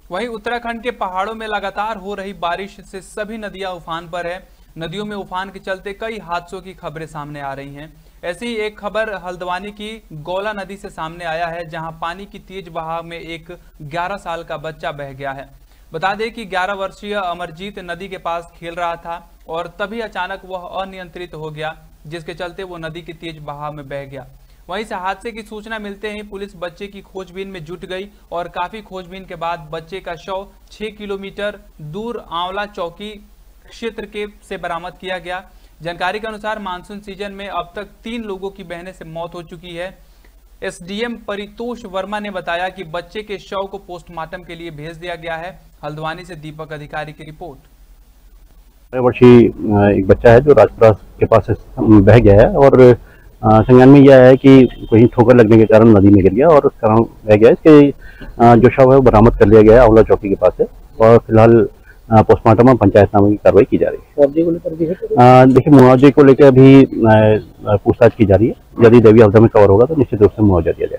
वहीं उत्तराखंड के पहाड़ों में लगातार हो रही बारिश से सभी नदियां उफान पर है। नदियों में उफान के चलते कई हादसों की खबरें सामने आ रही हैं। ऐसी ही एक खबर हल्द्वानी की गौला नदी से सामने आया है, जहां पानी की तेज बहाव में एक 11 साल का बच्चा बह गया है। बता दें कि 11 वर्षीय अमरजीत नदी के पास खेल रहा था और तभी अचानक वह अनियंत्रित हो गया, जिसके चलते वो नदी के तेज बहाव में बह गया। वहीं से हादसे की सूचना मिलते ही पुलिस बच्चे की खोजबीन में जुट गई और काफी खोजबीन के बाद बच्चे का शव 6 किलोमीटर दूर आंवला चौकी क्षेत्र के से बरामद किया गया। जानकारी के अनुसार मानसून सीजन में अब तक 3 लोगों की बहने से मौत हो चुकी है। एसडीएम परितोष वर्मा ने बताया कि बच्चे के शव को पोस्टमार्टम के लिए भेज दिया गया है। हल्द्वानी से दीपक अधिकारी की रिपोर्ट। वर्षीय एक बच्चा है जो राजपुरा के पास बह गया है और संज्ञान में यह है कि कहीं ठोकर लगने के कारण नदी में गिर गया और उस कारण बह गया। इसके जो शव है वो बरामद कर लिया गया है आंवला चौकी के पास से और फिलहाल पोस्टमार्टम में पंचायतनामे की कार्रवाई की जा रही है। मुआवजे को लेकर देखिए, मुआवजे को लेकर अभी पूछताछ की जा रही है। यदि दैवीय आपदा में कवर होगा तो निश्चित रूप से मुआवजा दिया जाएगा।